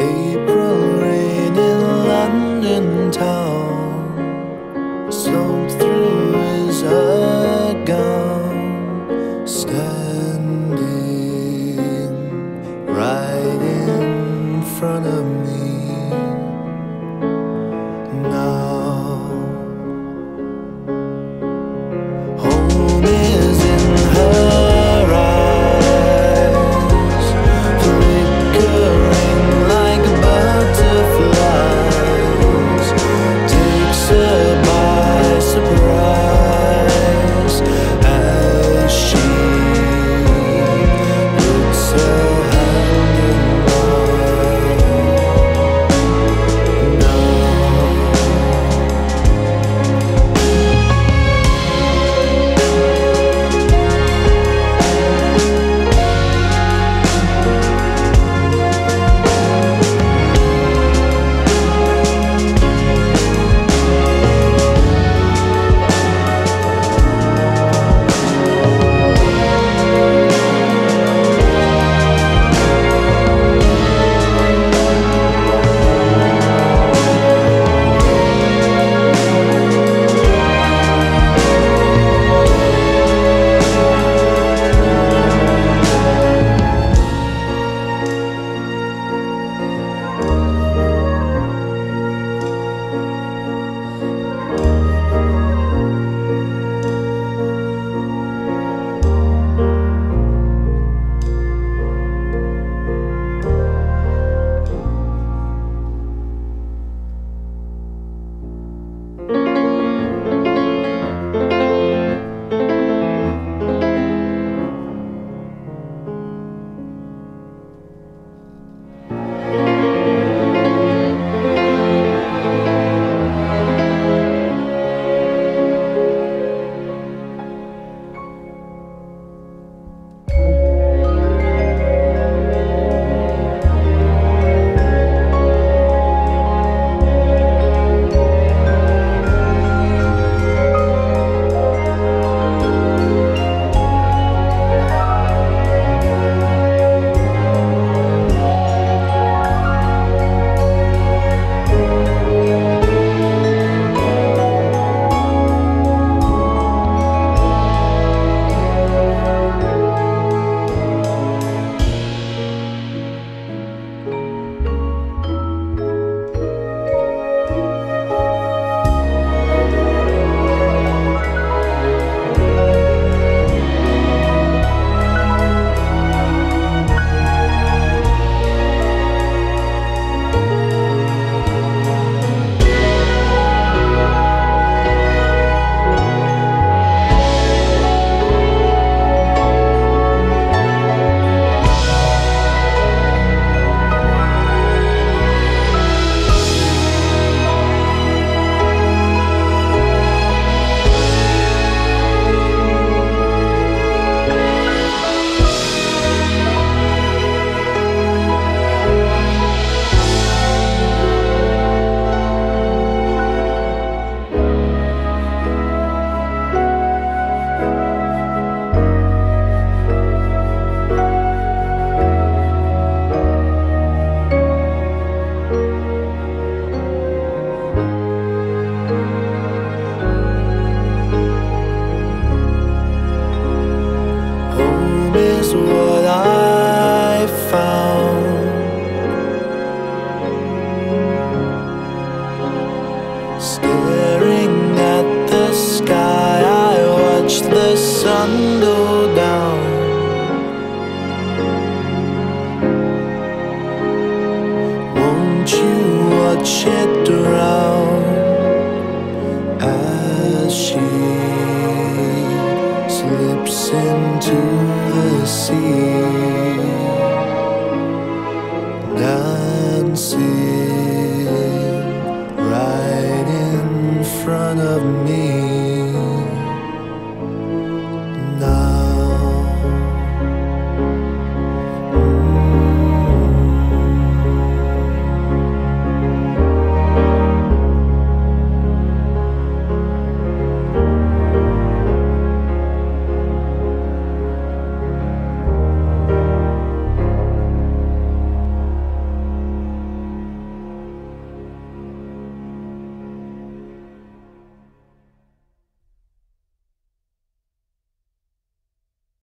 April rain in London town, soaked through is her gown, standing right in front of me now. Home is in her eyes, flickering like butterflies, takes her by surprise as she puts her hand in mine now. What I found, staring at the sky, I watch the sun go down. Won't you watch it drown as she slips into the sea, dancing right in front of me.